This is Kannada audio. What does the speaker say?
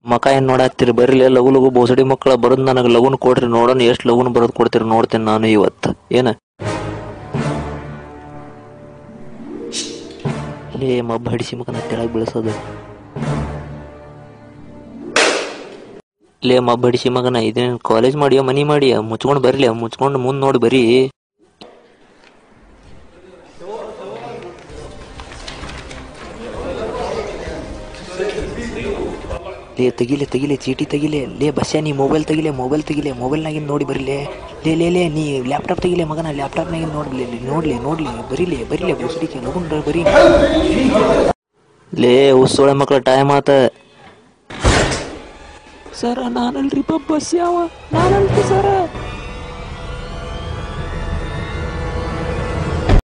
ಮಕ ಏನ್ ನೋಡಾಕ್ತಿರಿ ಬರ್ರಿ ಲಗು ಲಗು ಬೋಸಡಿ ಮಕ್ಕಳ ಬರೋದ್ ನನಗೆ ಲಗುನ್ ಕೊಡ್ರಿ ನೋಡೋಣ ಎಷ್ಟು ಲಗುನ್ ಬರೋದ್ ಕೊಡ್ತೀರಿ ನೋಡ್ತೇನೆ ನಾನು ಇವತ್ತು ಏನ ಲೇ ಮಬ್ಬ ಹಡಿಸಿ ಮಗನ ತೆಳಗ್ ಬೀಳ್ಸೋದು ಲೇ ಮಬ್ಬ ಹಡಿಸಿ ಮಗನ ಇದೇನು ಕಾಲೇಜ್ ಮಾಡಿಯೋ ಮನಿ ಮಾಡಿಯ ಮುಚ್ಕೊಂಡು ಬರ್ಲಿ ಮುಚ್ಕೊಂಡು ಮುಂದ್ ನೋಡಿ ಬರೀ ಲೇ ತೆಗಿಲೆ ಚೀಟಿ ತೆಗಿಲೆ ಲೇ ಬಸ್ಸಾ ನೀ ಮೊಬೈಲ್ ತೆಗಿಲೆ ಮೊಬೈಲ್ನಾಗಿಂದ ನೋಡಿ ಬರೀಲೇ ಲೇ ನೀ ಲ್ಯಾಪ್ಟಾಪ್ ತೆಗಿಲೆ ಮಗನ ಲ್ಯಾಪ್ಟಾಪ್ನಾಗಿಂದ ನೋಡ್ಲಿ ಬರೀಲೆ ಬುಸಡಿಕೆ ನೋಡ್ರ ಬರೀ ಲೇ ಉಸ್ಸೋಳೆ ಮಕ್ಕಳ ಟೈಮ್ ಆತ ಸರ ನಾನಲ್ರಿ ಬಸ್ ಯಾವ ನಾನಲ್ರಿ ಸರ